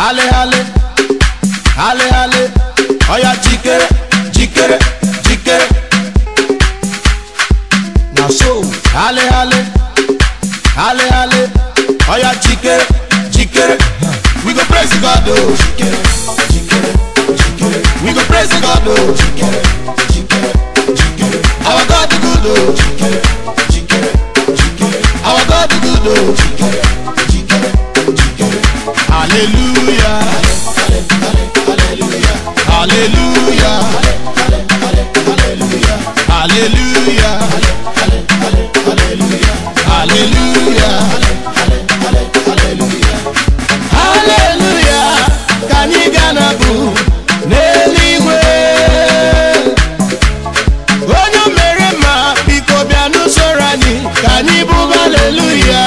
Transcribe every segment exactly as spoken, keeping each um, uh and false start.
Ale ale, ale ale, oya jikere, jikere, jikere. Now so, ale ale, ale ale, oya jikere, jikere. We go praise God, oh, jikere, jikere, jikere. We go praise God, oh, jikere, jikere, jikere. Our God is good, oh, jikere, jikere, jikere. Our God is good, oh, jikere, jikere, jikere. Hallelujah, hallelujah, hallelujah, hallelujah, hallelujah, hallelujah, hallelujah, hallelujah. Kanigana bu neliwe. Onyo merema biko bianu sorani. Kanibu hallelujah.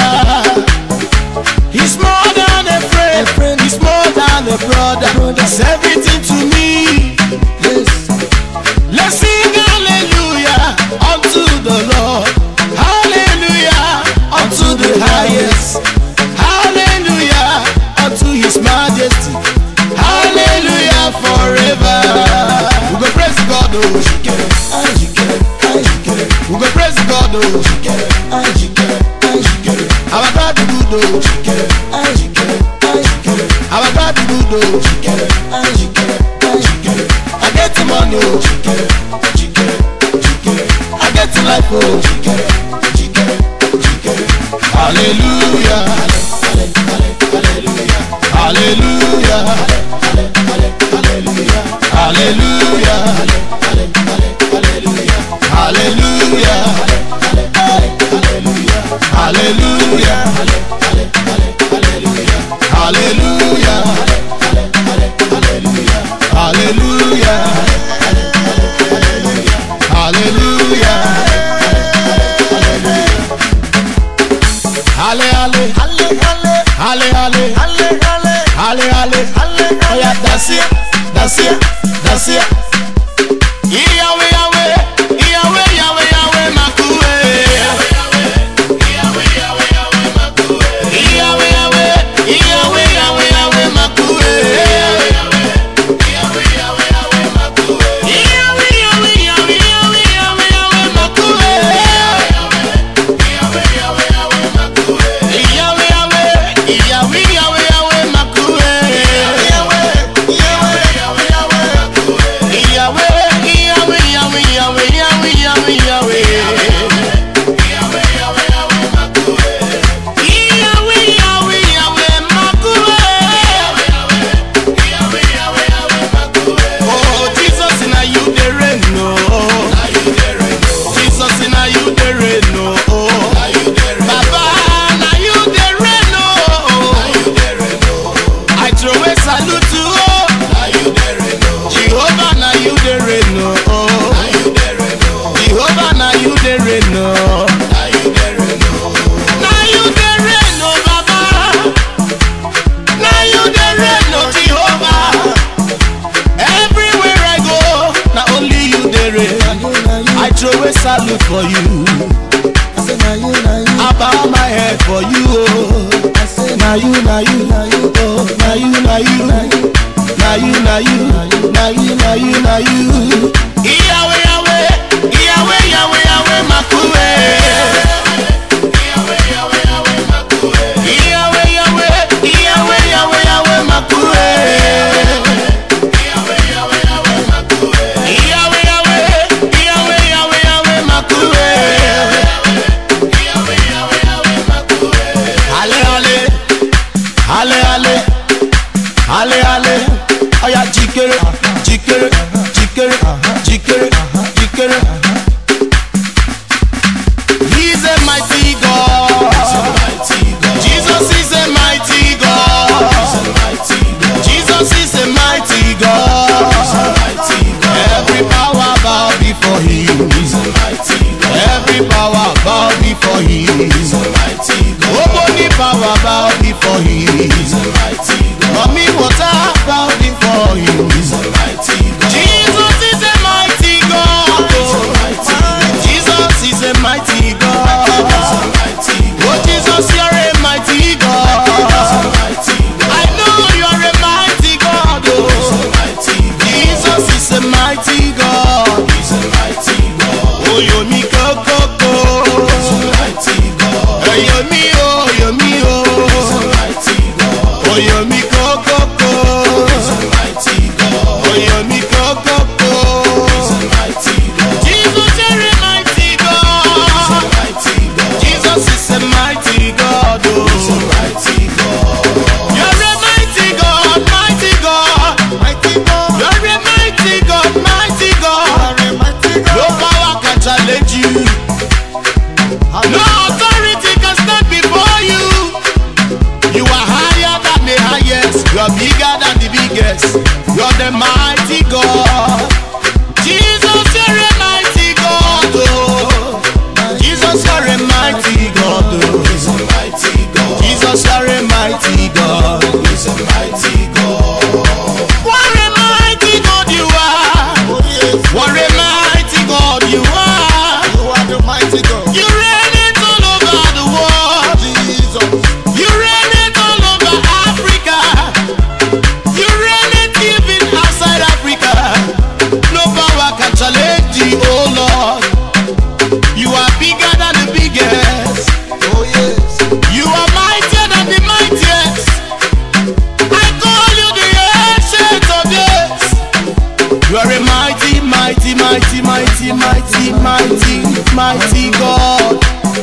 He's more than a friend, he's more than a brother. He's everything to me. Yes. Let's sing hallelujah unto the Lord. Hallelujah unto the highest. Hallelujah unto His Majesty. Hallelujah forever. We go praise God, oh, jikere, jikere, jikere. We go praise God, oh, jikere, jikere, jikere. Our God is good, oh, jikere, jikere, jikere. Our God is good, oh, jikere, jikere, jikere. I get the money, oh, jikere, jikere, jikere. I get the life, oh, jikere, jikere, jikere. Hallelujah, hallelujah, hallelujah, hallelujah, hallelujah, hallelujah, hallelujah, hallelujah, hallelujah, hallelujah, hallelujah. Halle halle, halle halle, halle halle, halle halle, halle. Oh yeah, that's it, that's it, that's it. Yahweh, Yahweh, Yahweh, Yahweh, Yahweh, Makue. Yahweh, Yahweh, Yahweh, Yahweh, Makue. Yahweh, Yahweh, Yahweh, Yahweh, Yahweh, Makue. Yahweh, Yahweh, Yahweh, Yahweh, Makue. Yahweh, Yahweh, Yahweh, Yahweh, Yahweh, Yahweh, Makue. Yahweh, Yahweh, Yahweh, Makue. Yahweh, Yahweh, Yahweh, Yahweh, Yahweh, Makue. Yahweh, Yahweh, Yahweh, Yahweh, Makue. Yahweh, Yahweh, Yahweh, Yahweh, Yahweh, Yahweh, Yahweh. Yahweh, Yahweh, Yahweh, Makue. Yahweh, Yahweh, Yahweh, Makue. Yahweh, Yahweh, Yahweh, Makue. Oh, Jesus, now you the reign, no. Now you the reign, no. Jesus, now you the reign, no. Now you the reign, Baba, now you the reign, no. Now you the reign, no. I throw a salute to you. Now you the reign, no. Jehovah, now you the reign, no. Now you the reign, no. Jehovah, now you the reign, no. Now you the reign, no. Now you the reign, no, Baba. Now you the reign, no, Jehovah. Everywhere I go, now only you the reign. I throw a salute for you. I say now you, now you. I bow my head for you. Oh. I say now you, now you, now you. Oh, now you, now you, now you, now you, now you, now you, now you, now you. Yahweh, Yahweh, Yahweh, Yahweh, Yahweh, Makue. Yahweh, Yahweh, Yahweh, Makue. Yahweh, Yahweh, Yahweh, Yahweh, Yahweh, Makue. Yahweh, Yahweh, Yahweh, Makue. Yahweh, Yahweh, Yahweh, Yahweh, Yahweh, Makue. Yahweh, Yahweh, Yahweh, Makue. Halle, halle, halle, halle, halle, halle. Oh yeah, jikere, jikere, jikere, jikere, jikere. He's a mighty God. Jesus is a mighty God. Jesus is a mighty God. Every power bow before Him. Every power bow before Him. Nobody power bow before Him. Mommy water bow before Him. Jesus is a mighty God. Jesus is a mighty God. Oh Jesus, you're a mighty God. I know you're Jesus is a mighty God. He's a mighty God. Oh, you me go go go. He's a mighty God. Oh, you me oh, you me oh. He's a mighty God. Oh, you me go go go. He's a mighty God. Oh, you me go go go. He's a mighty God. Jesus is a mighty God. He's a mighty God. Jesus is a mighty God. Oh. He's a mighty God. You're a mighty God, mighty God, Mighty God. you're a mighty God, mighty God. You're a mighty No God. power can challenge you. No authority can stand before you. You are higher than the highest. You are bigger than the biggest. You're the mighty God. Jesus, you're a mighty God. Oh. Jesus, you're a mighty God. Oh. He's a mighty God. Jesus, you're a mighty God. He's a mighty God. What a mighty God you are. Oh yes. What a mighty God you are. You are the mighty God. You reign it all over the world. Jesus. You reign it all over Africa. You reign it even outside Africa. No power can challenge you, oh Lord. You are bigger than the biggest. Oh yes. You are mightier than the mightiest. I call you the ancient of days. You are a mighty, mighty, mighty, mighty, mighty, mighty, mighty God.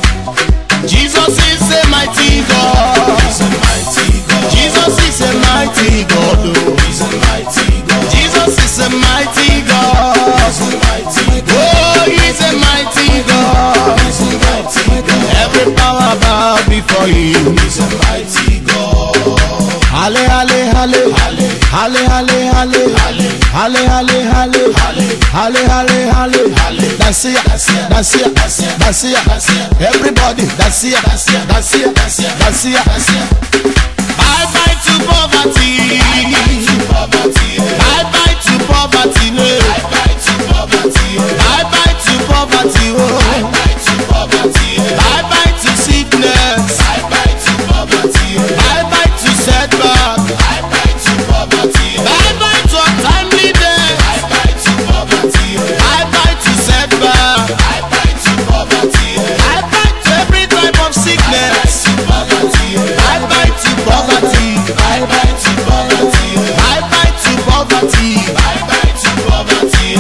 Jesus is a mighty God. He's a mighty God. Jesus is a mighty God. Oh. He's a mighty God. Jesus is a mighty God. He's a mighty God. Oh, he's a mighty God. He's a mighty God. Every power bow before him. He's a mighty God. Halle, halle, halle, Halle. halle, halle, halle, Halle. halle, halle, halle, Halle. halle, halle, halle. Halle. That's it, That's it. that's it, That's it. that's it. That's it. Everybody, that's it, That's it. that's it, That's it. that's it. That's it. Bye bye to poverty. Bye bye to poverty. Bye bye to poverty. Bye bye to poverty. Bye bye to poverty. Bye Oh. bye to poverty. Bye bye to sickness. Bye bye to poverty. Bye bye to setback. Bye bye to poverty. Bye bye to untimely death. Bye bye to poverty. Bye bye to setback. Bye bye to poverty. Bye bye to every type of sickness. Bye bye to poverty. Bye bye to poverty. Bye bye to poverty. Bye bye to poverty.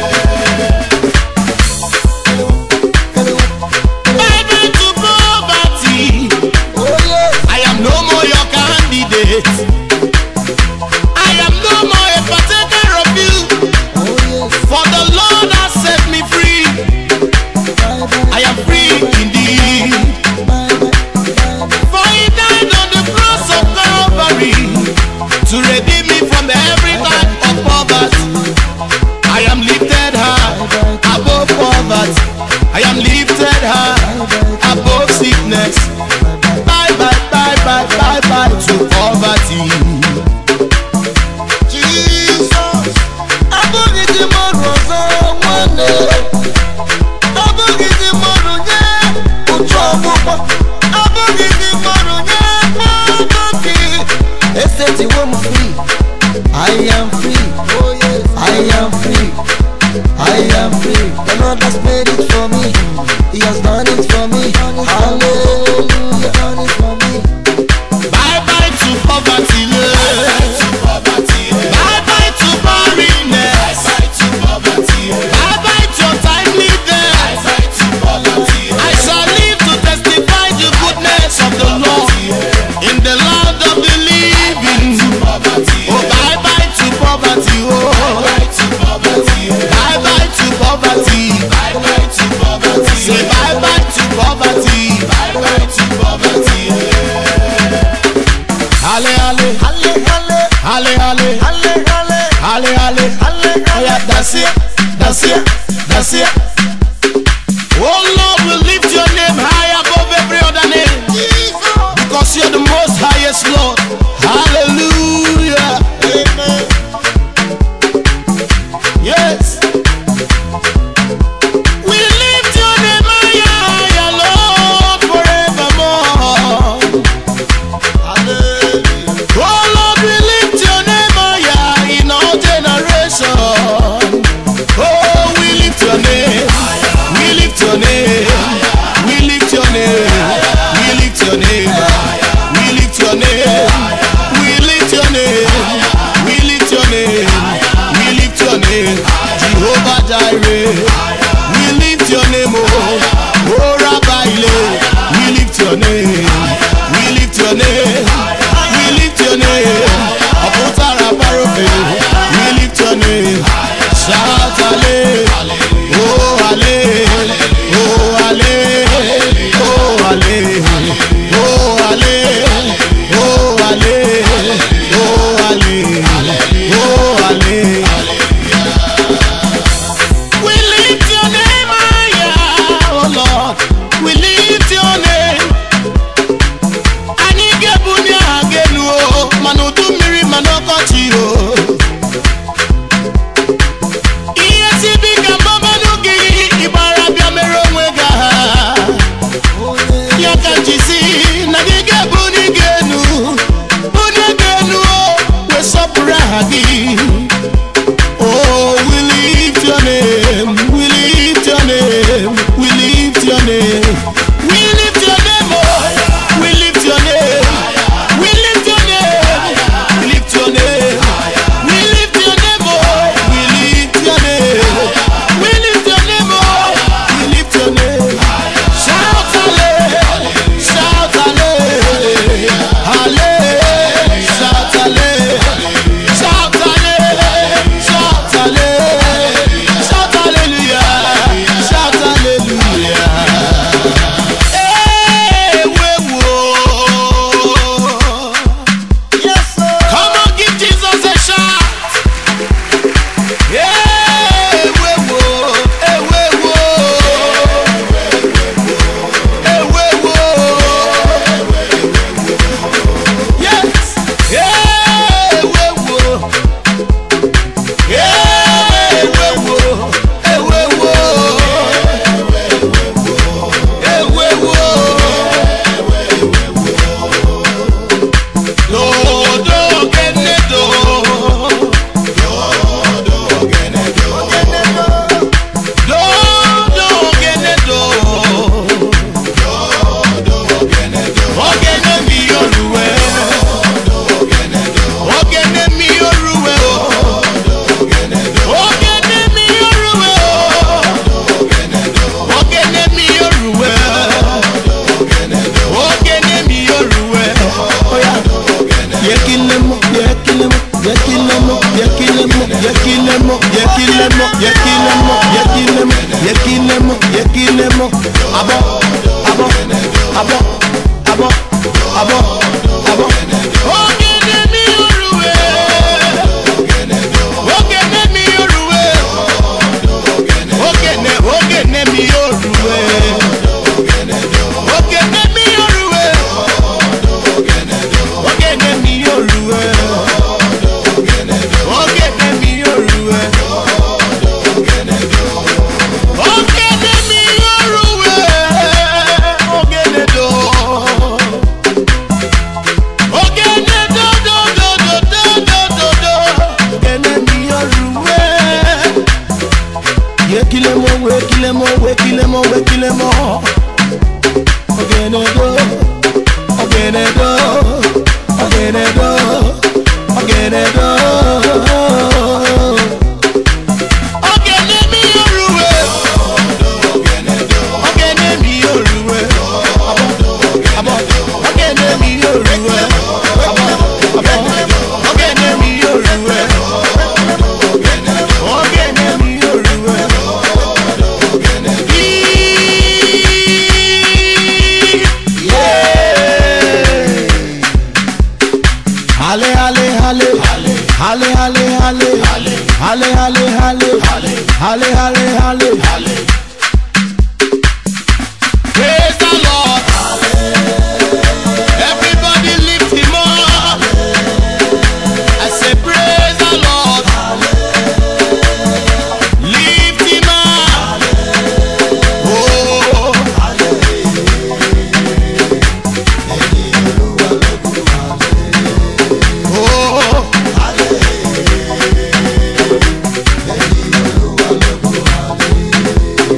Bye bye to poverty. Oh yes. I am no more your candidate. I am no more a partaker of you. Oh yes. For the Lord has set me free. Bye bye. I am free indeed. Bye bye. Bye bye. For he died on the cross of Calvary to redeem me from every type of poverty. I am lifted high above poverty. I am lifted high above sickness. Bye bye, bye bye, bye bye to poverty. Jesus. Abụghị dị mmadụ ọzọ nwanne. Abụghị dị mmadụ nye ụtụ ọgbụgbọ. Abụghị dị mmadụ nye mmadụ. Esetiwo m free. I am free. Oh yes. I am free. I am free. The Lord has made it for me. He has done it for me. Hallelujah. Done it for me. Bye bye to poverty. Bye bye to barrenness. Bye bye to untimely death. I shall live to testify the goodness of the Lord in the land of the living. Oh, bye bye to poverty. Oh, bye bye to poverty. Say bye bye to poverty. Halle, halle, Halle, halle, halle, halle, halle, halle, halle, halle. halle, Oh yeah, that's it, that's it, that's it. Oh Lord, we lift your name high above every other name, Jesus. because you're the most highest Lord. Hallelujah. Amen. Yes. We lift your name higher, higher, Lord, forevermore. Hallelujah. Oh Lord, we lift your name higher in all generations. Jehovah Jireh. We lift your name, oh, oh Rabbi, we lift your name, we lift your name, we lift your name, Apotara Barofe, we lift your name, shout Ale, oh Ale, oh Ale, oh Ale, oh Ale, oh Ale, oh Ale, oh Ale. We lift your name higher, oh Lord, we lift your name. Anige bunya agenu o, manodu miri manokochi o. Iye ti bi gamba manugi ibara bia mero mwega. Yakanjisi nagige buni genu, buni genu o, we sopra hagi. Oh, we lift your name, we lift your name, we lift your name, we lift your name, oh, we lift your name, we lift your name, we lift your name, we lift your name, oh, we lift your name, we lift your name, oh, we lift your name. Shout Ale, shout Ale, Ale, shout Ale, shout Ale, shout Ale, shout hallelujah, shout hallelujah. Hey, we whoa. Yes, sir. Come on, give Jesus a shout. Hey, we whoa. Hey, we whoa. Hey, we whoa. Yes. Hey, we whoa. Hey, we whoa. Hey, we whoa. Hey, we whoa. Do do gene do. Do do gene do. Do do gene do. Do do gene do. Ogene mi Olúwe. Ogene mi Olúwe o. Ogene mi Olúwe o. Ogene mi Olúwe. Ogene mi Olúwe. Oya. Yekilemo, yekilemo, yekilemo, yekilemo, yekilemo, yekilemo, yekilemo, yekilemo, yekilemo, yekilemo. Abo, abo, abo, abo, abo, abo. Ogene mi Olúwe. Ogene mi Olúwe. Ogene, ogene mi Olúwe. Ogene mi Olúwe. Ogene mi Olúwe. Ogene mi Olúwe. Ogene mi Olúwe. Ogene do. Ogene do do do do do do do. Ogene mi Olúwe. Yekilemo, wekilemo, wekilemo, wekilemo. Ogene do. Ogene do. Ogene do. Ogene do. Ogene mi Olúwe. Ogene mi Olúwe. Abo, ogene mi Olúwe. Abo, abo, ogene mi Olúwe. Ogene mi Olúwe. Halle, halle, halle, halle, halle, halle, halle, halle, halle, halle, halle, halle. Praise the Lord. Everybody lift him up. I say praise the Lord. Lift him up. Oh. Oh.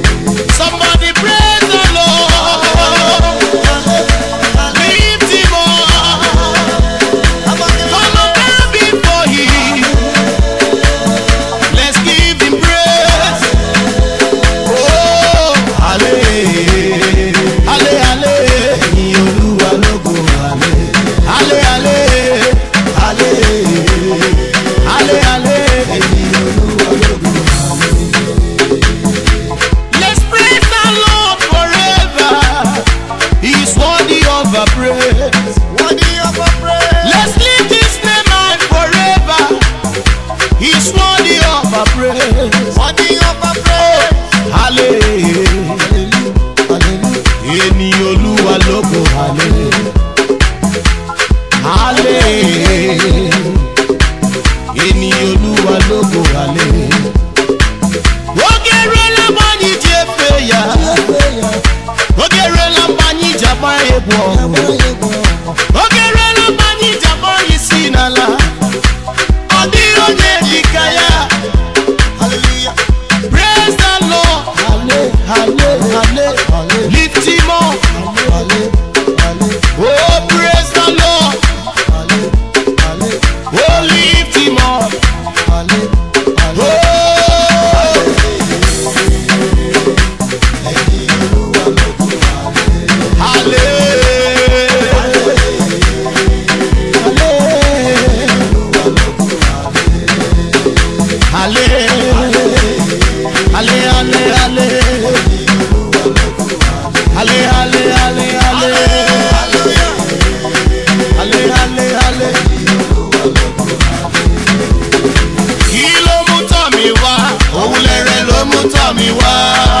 tọ́ mi wá.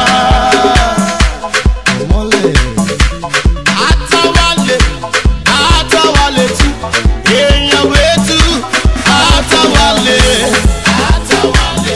Àtàwálé, àtàwálé tú, èèyàn wé tú. Àtàwálé, àtàwálé,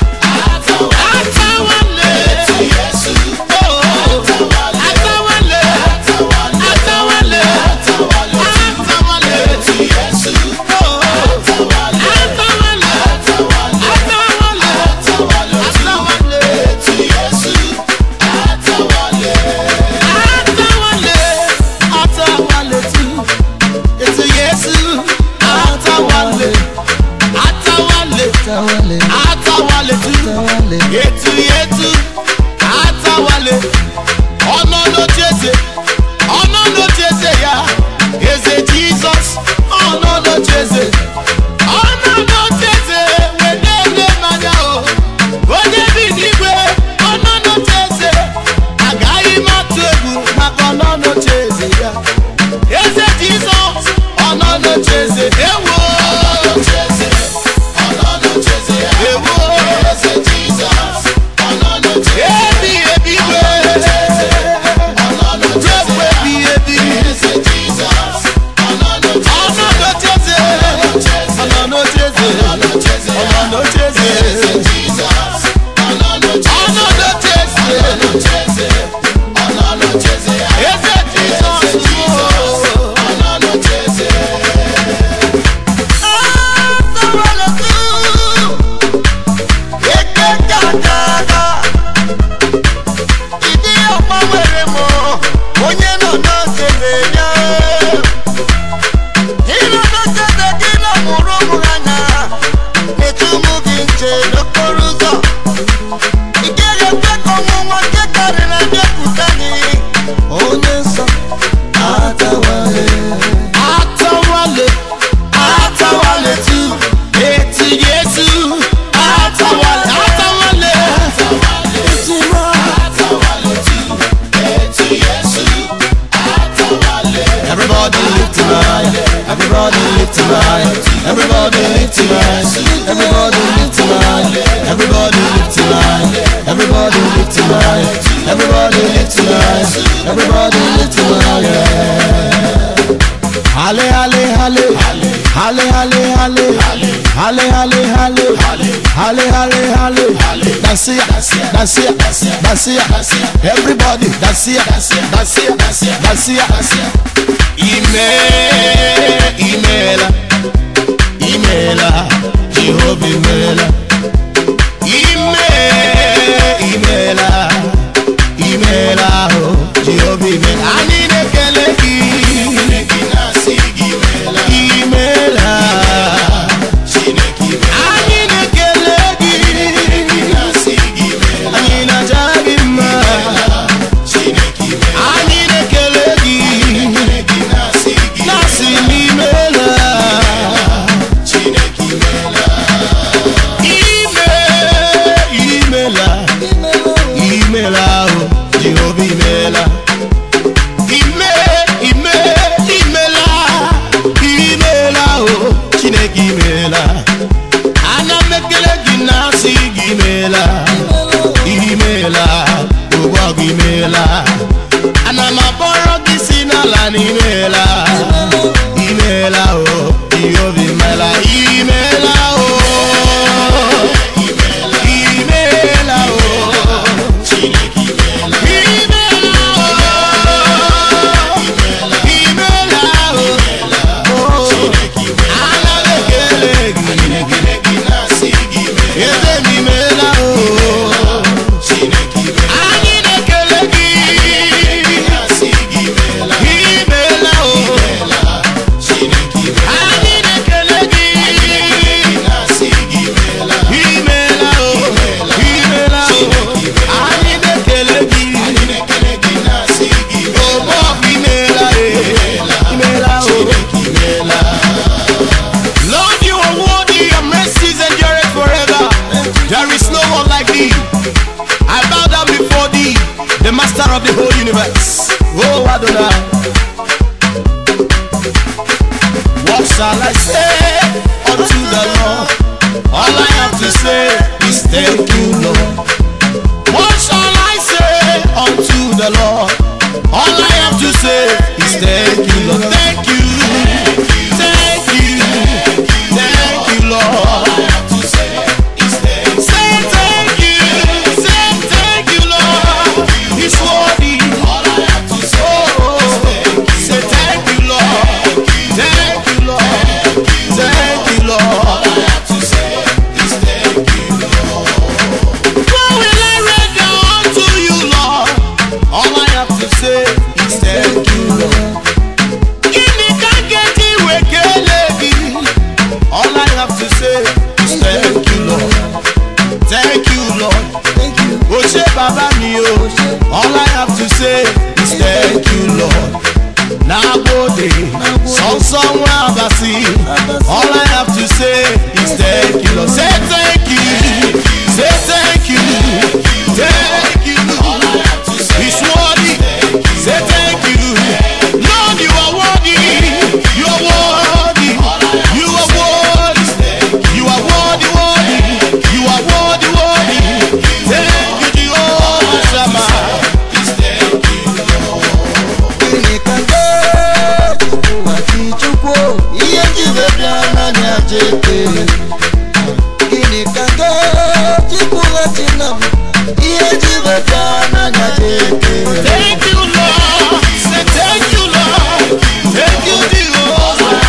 àtàwálé tú Jésù. Àtàwálé, àtàwálé, àtàwálé, àtàwálé tú Jésù. Àtàwálé, àtàwálé, àtàwálé, àtàwálé tú Jésù. Àtàwálé, àtàwálé, àtàwálé tú ètò Jésù. Àtàwálé, àtàwálé, àtàwálé tú ètò Jésù. Àtàwálé, ọ̀nà ló Jésù, ọ̀nà ló Jésù ya. Eze Jesus, ọ̀nà ló Jésù, ọ̀nà ló Jésù. Wedele manya o, onye bi n'igwe, ọ̀nà ló Jésù. Agaghị m atụ egwu maka ọ̀nà ló Jésù ya. Eze Jesus, ọ̀nà ló Jésù. Ewo, ọ̀nà ló Jésù, ọ̀nà ló Jésù ya. Ewo, Eze Jesus, ọ̀nà ló Jésù. Ebi ebi we, ọ̀nà ló Jésù. Ebi ebi, Eze Jesus, ọ̀nà ló Jésù. Ọ̀nà ló Jésù, ọ̀nà ló Jésù, ọ̀nà ló Jésù, ọ̀nà ló Jésù. Eze Jesus, ọ̀nà ló Jésù. Ọ̀nà ló Jésù, ọ̀nà ló Jésù, ọ̀nà ló Jésù ya. Eze Jesus, ọ̀nà ló Jésù. Àtàwálé tú eke gàgàgà. Ìdí ọ̀pá wẹ̀rẹ̀ mọ́ onye nọ n'ocheze ya. Ịnọ n'ocheze gị na mụrụ ụmụ ha na etu ụmụ gị nche n'okporo ụzọ. Ị gaghị ekwe ka ọnwụnwa nke karịrị abịakwute gị. Onye nsọ Àtàwálé, Àtàwálé, àtàwálé tú ètò Jésù. Àtàwálé, àtàwálé, àtàwálé tú ètò Jésù. Àtàwálé. Everybody lift him high, everybody lift him high, everybody lift him high, everybody lift him high, everybody lift him high, everybody lift him high, everybody lift him high, everybody lift him high. Halle, halle, halle, halle, halle, halle, halle, halle, halle, halle, halle, halle. That's it, that's it, that's it. Everybody, that's it, that's it, that's it. Email, email, email, Jehovah email, email, email, email, Jehovah email. I need a keleki. Ana maboro gisinala ni mela, imela o, Jehovah imela, imela o, imela o, Chineke imela, imela o, imela o, Chineke imela, ana bekele gine gine nasi imela, eze imela o, Chineke imela, ani bekele gine nasi imela, imela o, Chineke imela, ani bekele gine nasi imela, imela o, imela o, ani bekele gine nasi imela, o imela e, imela o, imela. Lord, you are worthy, your mercies endure forever. There is no one like thee. I bow down before thee, the master of the whole universe. Oh Adonai, what shall I say unto the Lord? All I have to say is thank you, Lord. the Lord. All I have to say is thank you, Lord. Thank you, thank you, thank you, Lord. All I have to say is thank you. Say thank you, say thank you, Lord. He's worthy. All I have to say is thank you. Say thank you, Lord. Thank you, Lord. Thank you, Lord. All I have to say is thank you, Lord. Where will I render unto you, Lord? All I have to say is thank you, Lord. All I have to say is thank you, Lord. Thank you, Lord. Thank you. Oshe Baba mi o. All I have to say is thank you, Lord. Nagode, some someone abasi. All I have to say is thank you, Lord. Say thank you. Say thank you. Thank you. All I have to say is worthy. Say thank you. Lord, you are worthy. You are worthy. You are worthy. You are worthy, worthy. You are worthy, worthy. Thank you, Jehovah Shammah. Thank you, Lord. Ini kande wakichukwo iye jibebya nanya jeke. Ini kande chikula chinam iye jibebya nanya jeke. Thank you, Lord. Say thank you, Lord. Thank you, Jehovah.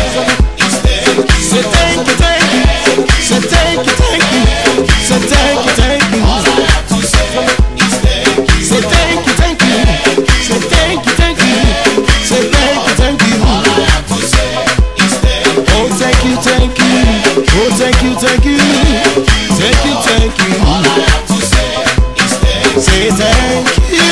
Say thank you, thank you. Say thank you, thank you. Say thank you, thank you. All I have to say is thank you. Say thank you, thank you. Say thank you, thank you. Say thank you, thank you. All I have to say is thank you. Oh, thank you, thank you. Oh, thank you, thank you. Thank you, thank you. All I have to say is thank you. Say thank you.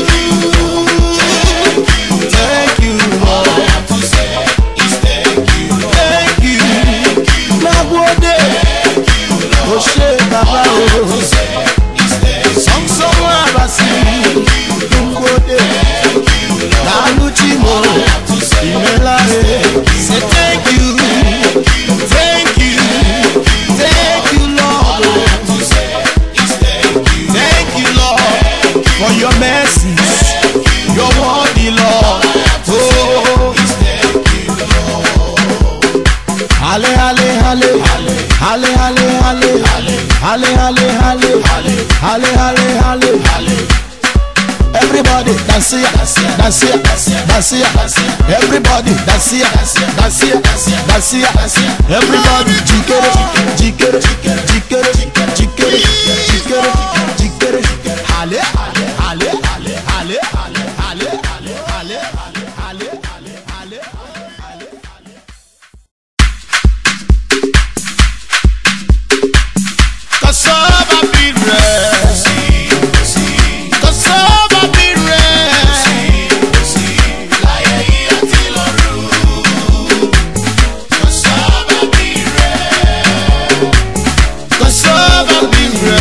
Thank you. All I have to say is thank you. Thank you. Nagode. Oshe Baba o. Some someone abasi. Ngode. Naluchimo. Imelare. Say thank you. Thank you. Thank you, Lord. Thank you, Lord, for your mercies. Your worthy, Lord. Oh. Halle, halle, halle, halle, halle, halle, halle, halle, halle, halle, halle, halle, halle. Everybody dance here, dance here, dance here. Everybody dance here, dance here, dance here. Everybody jikere, jikere, jikere, jikere, jikere, jikere. Halle, halle, halle, halle, halle, halle, halle, halle, halle, halle, halle. Cassava be rest. Cassava be rest. Cassava be rest. Cassava be rest.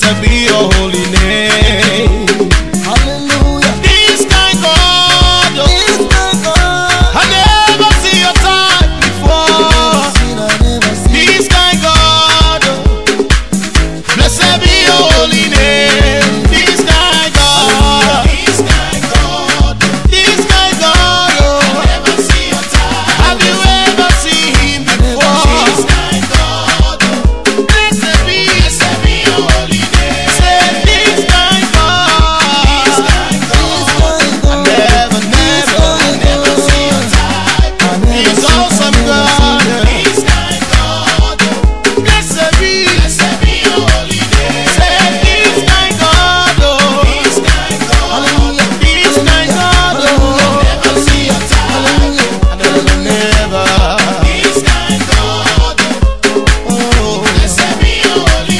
Blessed be your holy name. Hallelujah. This kind God, oh, This kind God, I never see your type before. seen, I never seen. This kind God, oh, blessed be your holy name. This kind God, this kind God, this kind God, oh, I never see your type. Have you ever seen him before? This kind God, oh, blessed be, blessed be your holy name. Say this kind God, this kind God, I never, never, I never see your type. He's awesome God, this kind God, blessed be, blessed be your holy name. Say this kind God, oh, this kind God, Hallelujah. this kind God, oh, never see your type. I never, never. This kind God, oh, blessed be your holy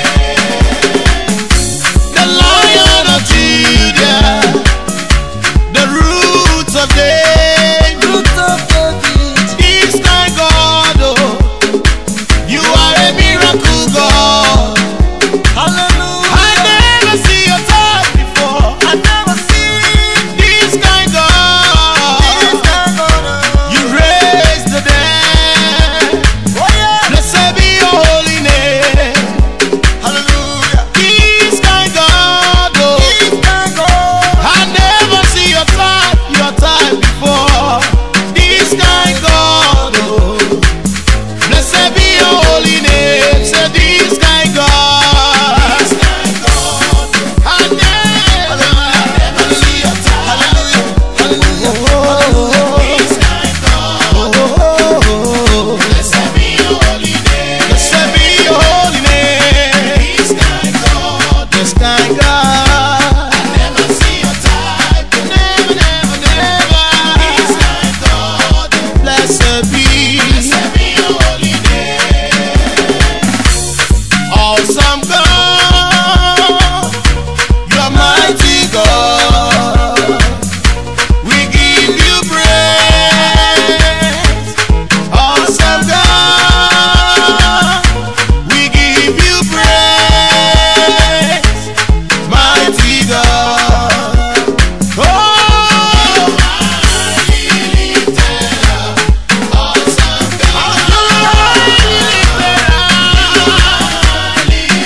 name. The Lion of Judah, the roots of David. Root of David. This kind God, oh, you are a miracle God. Hallelujah. I never see your type before. I never seen This kind this God, kind God. you raised the dead. Oh yeah. Blessed be your holy name. Hallelujah. This kind God, oh, This kind God. I never see your type, your type before. This kind God, oh, blessed be your holy name. Say this kind God, this kind God, I never, never see your type. Hallelujah. Hallelujah. This kind God, blessed be your holy name. Blessed be your holy name. This kind God, this kind God, I never see your type. Never, never, never. This kind God, blessed be, blessed be your holy name. Awesome God, you're mighty God. We give you praise. Awesome God, we give you praise. Mighty God, oh, mighty lifter, awesome God, mighty lifter, mighty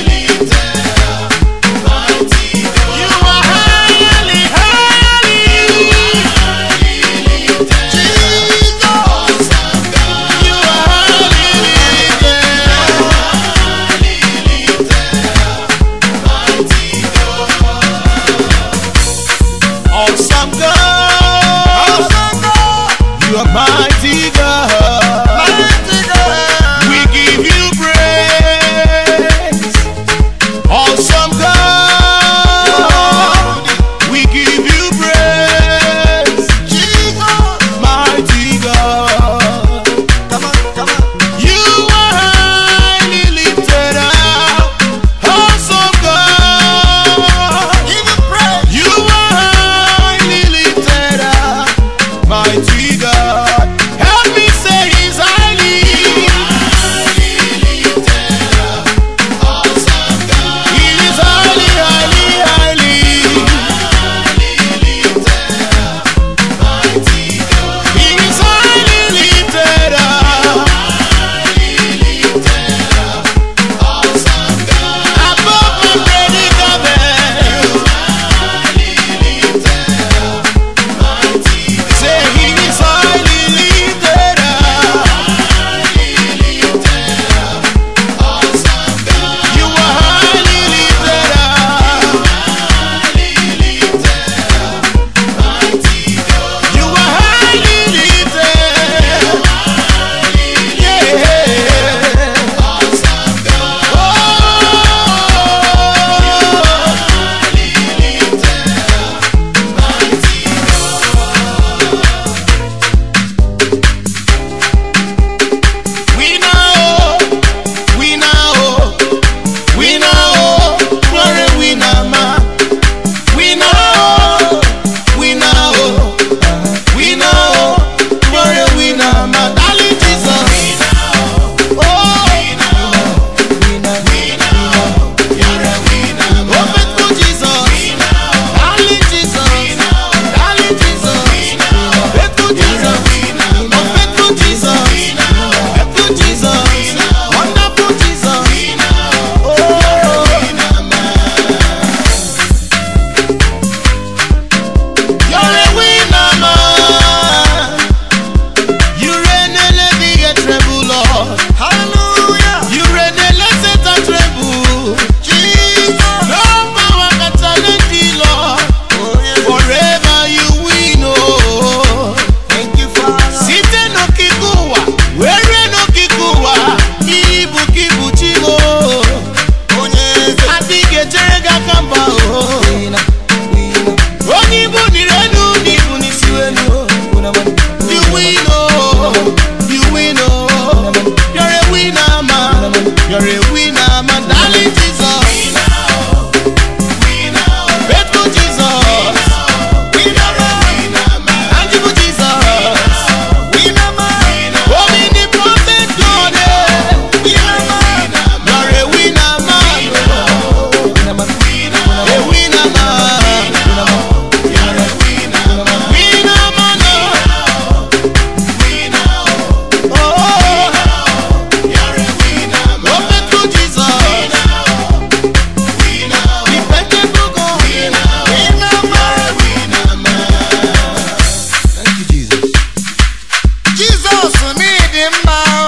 You're a winner, man, darling Jesus. Faithful Jesus. Tangible Jesus. Omnipotent God. You're a winner, man. A winner, man. Winner, man. Oh, oh, faithful Jesus. Dependable God. Thank you, Jesus. Jesus need him now.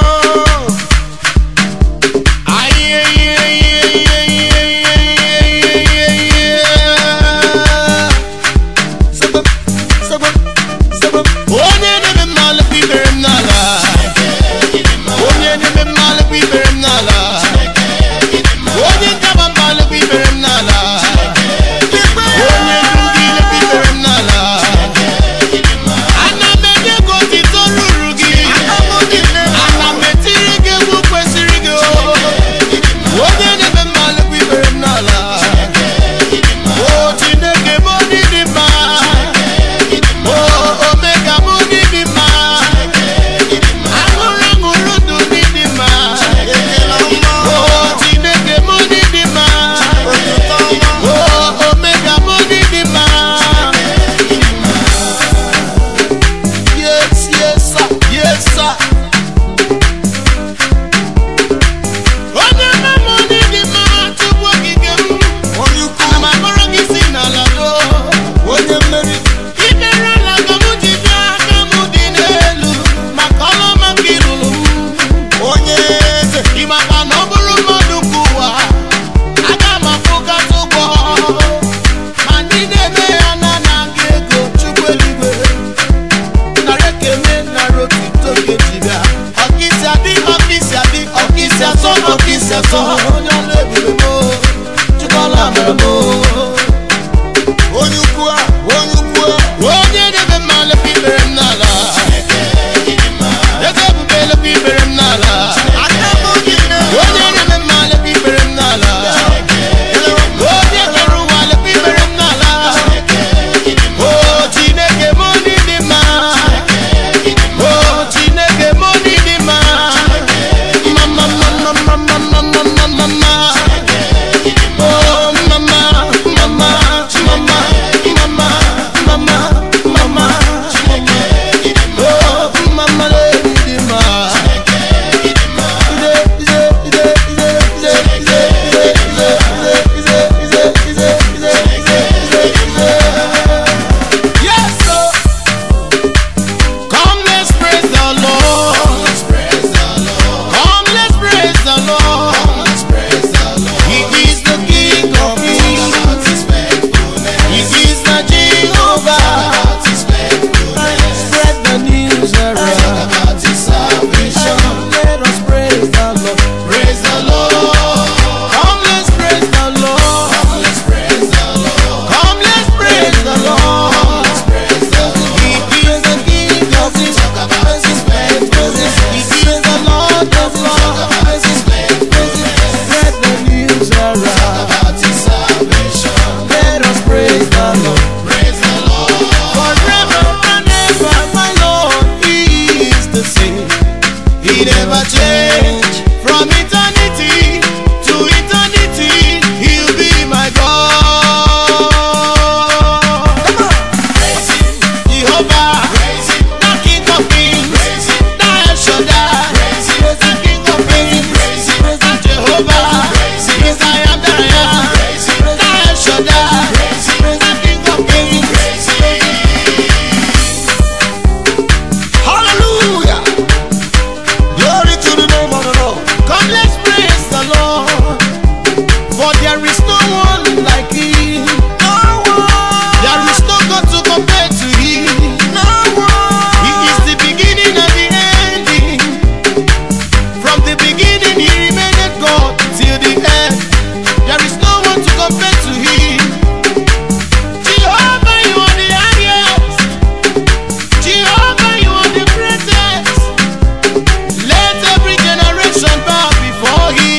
Before he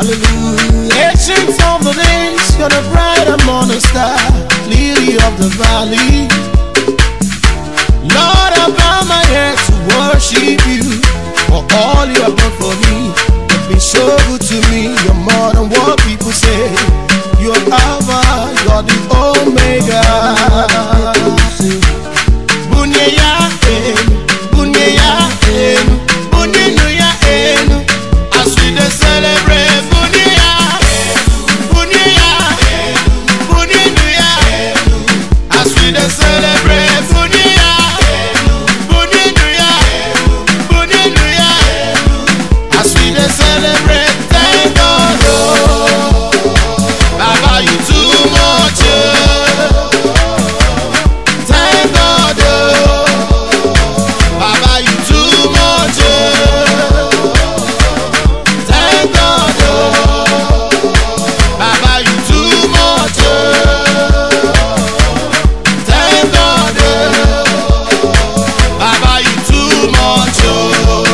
Hallelujah. Ancient of the days, you're the bright and morning star, lily of the valley. Lord, I bow my head to worship you for all you have done for me. You've been so good to me. You're more than what people say. You're Alpha, you're the Omega. Bunyeya enu, bunyeya enu, bunyeya enu. As we dey celebrate, bunyeya enu, bunyeya enu, bunyeya enu. As we dey celebrate, bunyeya enu, bunyeya enu, bunyeya enu. As we dey celebrate, thank God, oh, Baba, you too much, oh. Thank God, oh, Baba, you too much, oh. Thank God, oh, Baba, you too much, oh. Thank God, oh, Baba, you too much, oh.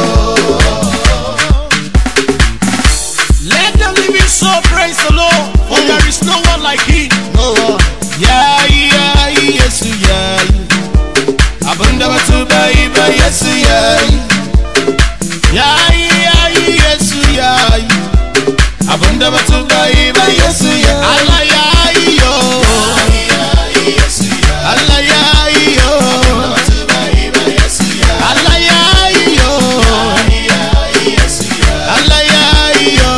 Let the living soul praise the Lord, for there is no one like Him. No one. Yeah, yeah, yes, yeah. Abunda batuba iba, yes, yeah. Yeah, yeah, yes, yeah. Abunda batuba iba, yes, yeah. Allah, yeah, yo. Allah, yeah, yo. Allah, yeah, yo. Allah, yeah, yo.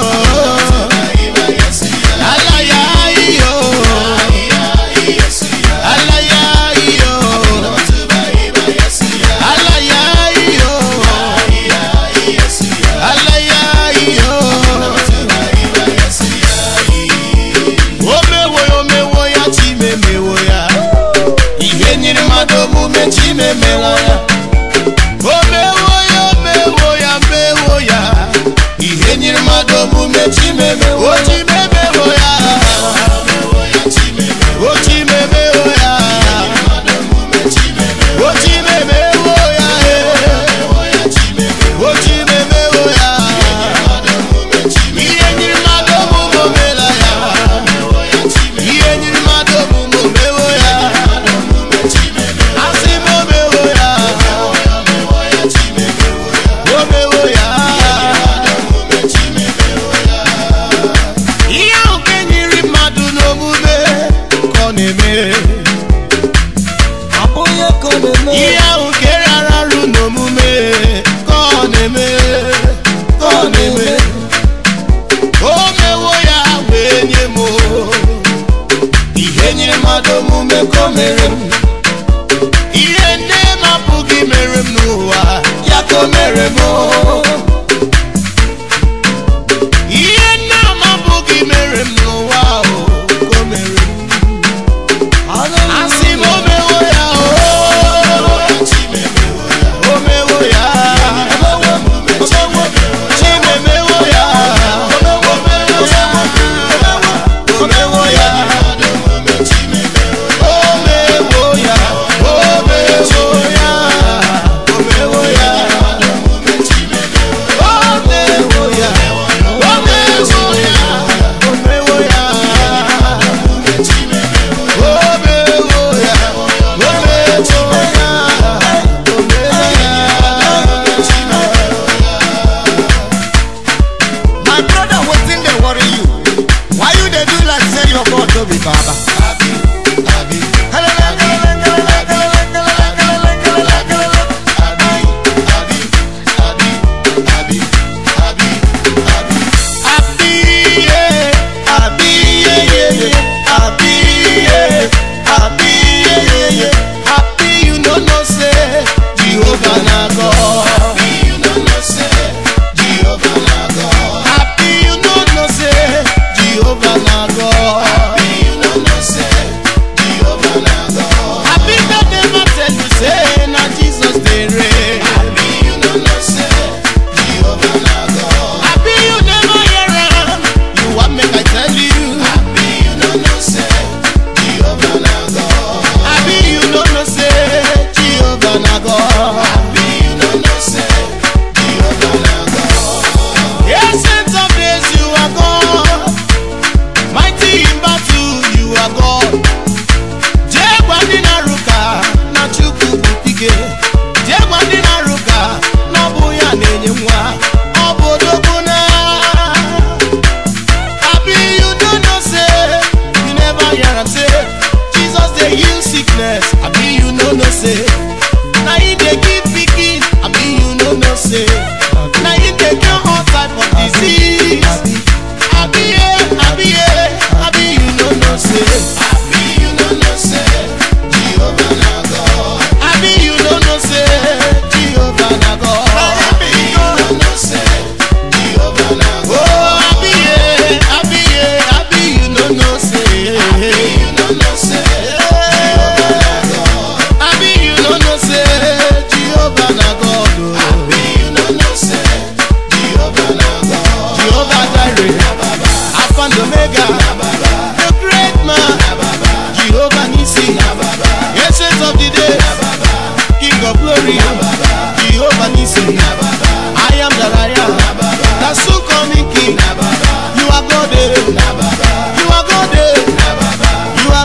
Allah, yeah, yo. Allah, yeah, yo. Allah, yeah, yo. Allah, yeah, yo. Ome wo, ome wo ya, chime me wo ya. Ihe nyiri mado mume chime me wo ya. Ome wo ya, ome wo ya, me wo ya. Ihe nyiri mado mume chime me wo, chime me wo ya. O chime me wo ya. O chime me wo ya. O chime me wo ya. Ihe nyiri mado mume me la ya. Ihe nyiri mado mume me wo ya. Asi mo me wo ya. O me wo ya. Ihe ahụ ka enyiri mmadụ n'omume ka ọ na-eme. Abụghị ka ọ na-eme. Ihe ahụ ka erara arụ n'omume ka ọ na-eme, ka ọ na-eme. O mewo ya wee nye m ihe nyere mmadụ omume ka o mere m. Ihe nne m apụghị mere m n'ụwa ya ka o mere m. Ihe nne m apụghị mere m n'ụwa ahụ ka o mere m. Asị m o mewo ya, o o mewo ya. Chime mewo ya. O mewo ya. O mewo ya. O mewo ya. O mewo ya. O mewo ya. nye nwa obodo na. Abi you don't know say, you never hear am say Jesus dey heal sickness. Abi you no know say na he dey give pikin. Abi you no know say na he dey cure all type of disease. Abi eh, abi eh, abi you no know say, abi you no know say Jehovah na God. Abi you no know say Jehovah na God. Abi you no know say Jehovah na God. Oh, abi eh, abi eh, abi you no know say, abi you no know say Jehovah na God. Abi you no know say Jehovah na God. Abi you no know say Jehovah na God. Jehovah Jireh, Alpha and Omega, the great man, Jehovah Nissi, Ancient of the days, King of glory, Jehovah Nissi. I am that I am, the soon coming King. You are God, you are God, you are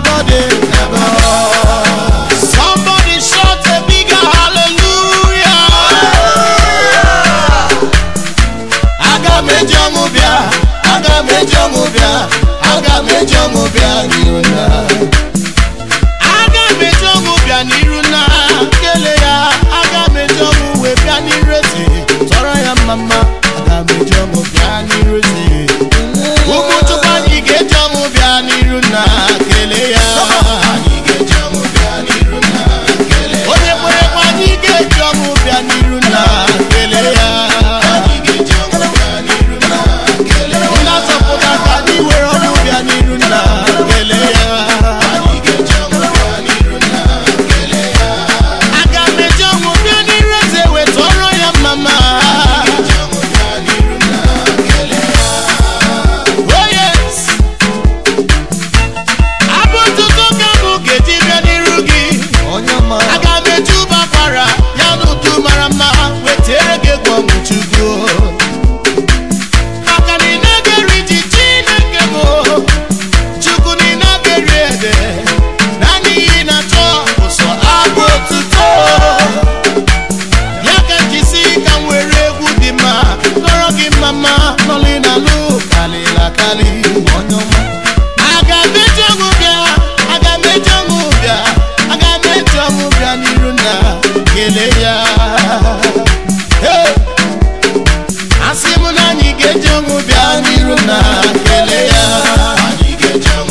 God. Somebody shout a bigger hallelujah. Aga mejo mubia, aga mejo mubia, aga mejo mubia niruna. Aga mejo mubia niruna, kele ya, aga mejo mubia nirete. Toro ya mama, aga mejo mubia nirete. Umu tupa nigejo mubia niruna, kele ya. Nigejo mubia niruna, kele ya. Oye mwe kwa nigejo mubia niruna, kele ya. Nigejo mubia niruna, kele ya. Una sopoka kani wero mubia niruna, kele ya. Nigejo mubia niruna, kele ya. Aga mejo mubia nirete we toro ya mama. Nigejo mubia niruna, kele ya. Oh yes. Abutu toka mugeji bia nirugi. Onyama. Aga meju bakwara ya nutu marama weterege kwa mchugo. Maka ni nageri jijineke mo, chuku ni nageri ede. Nani inato uso abutu to. Yaka jisi kamwere gudima, korogi mama nolina lu kalila kali. Onyama. Aga mejo mubia, aga mejo mubia, aga mejo mubia niruna, kele ya. Hey! Asimu na nigejo mubia niruna, kele ya. Nigejo